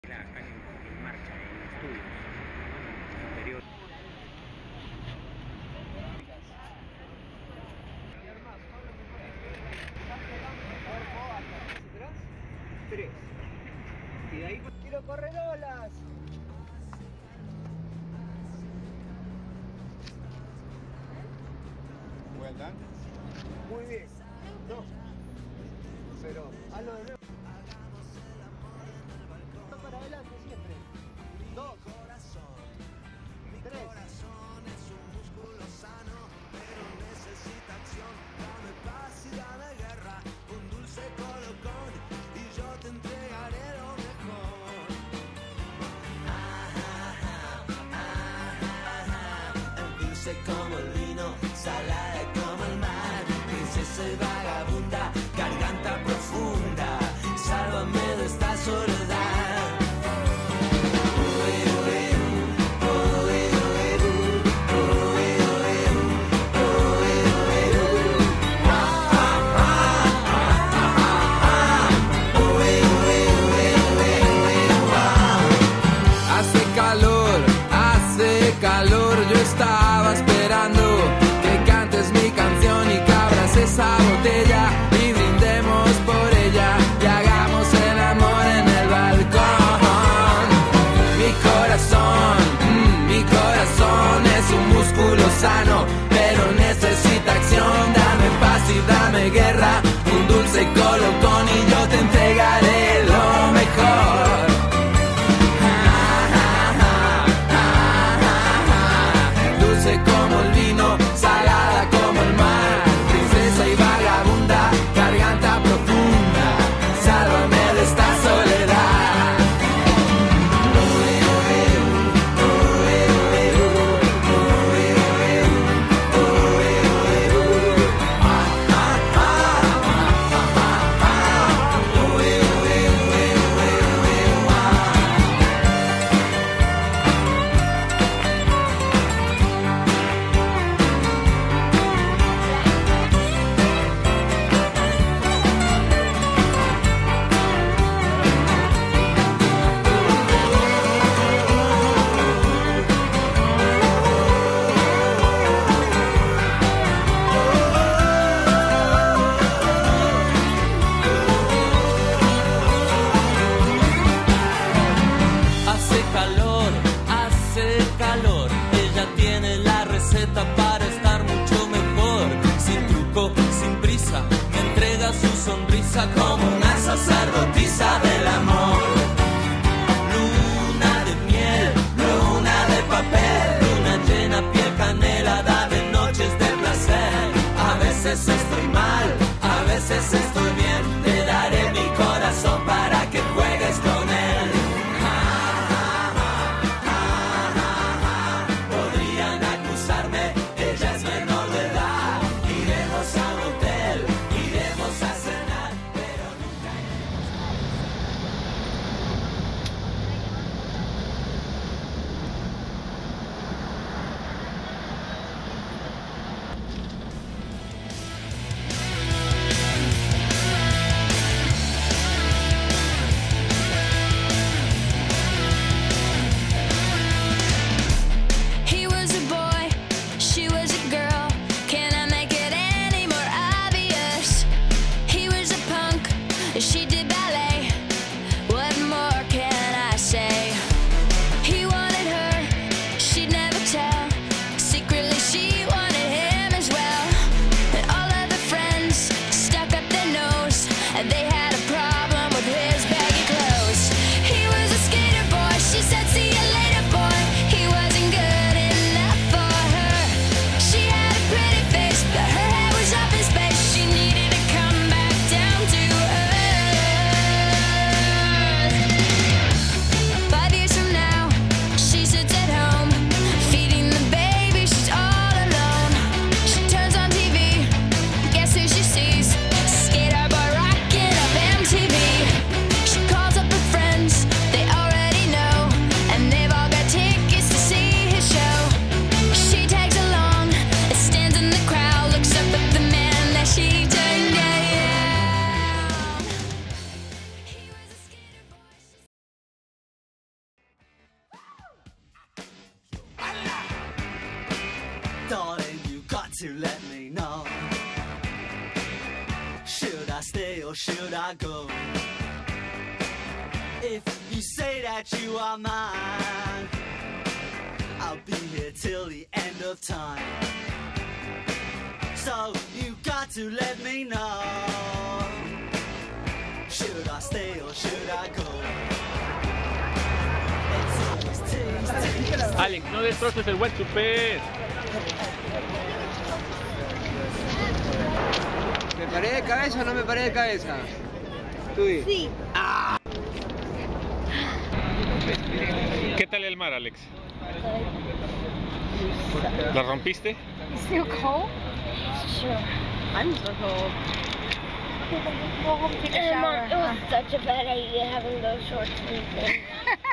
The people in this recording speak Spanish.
Claro, están en marcha, en estudios superiores. Tres. Y de ahí quiero correr olas. ¿Vuelta? Muy bien. Dos. Pero hazlo de nuevo. Para adelante siempre. Dos. Tres. Como el vino, salada como el mar, princesa y vagabunda, garganta profunda, sálvame de esta soledad. Hace calor, yo estaba esperando que cantes mi canción y que abras esa botella y brindemos por ella y hagamos el amor en el balcón. Mi corazón es un músculo sano, pero necesita acción. Dame paz y dame guerra, un dulce colocón y yo te entregaré lo mejor. Como el vino, salada como el mar, princesa y vagabunda, garganta profunda, sálvame de esta soledad. Hace calor, ella tiene la receta para estar mucho mejor. Sin truco, sin prisa, me entrega su sonrisa como una sacerdotisa del amor. Luna de miel, luna de papel, luna llena, piel canela, dame noches de placer. A veces estoy mal, a veces estoy bien, te daré mi corazón para que juegues con él. Ella es menor de edad, iremos a un hotel, iremos a cenar, pero to let me know. Should I stay or should I go? If you say that you are mine, I'll be here till the end of time. So you got to let me know. Should I stay or should I go? Alex, no destroces el buen super. ¿Me paré de cabeza o no me paré de cabeza? Tú di. Sí. ¿Qué tal el mar, Alex? ¿La rompiste? It's still cold? Sure. I'm so cold. We'll take a shower. It was such a bad idea having those shorts sleeping.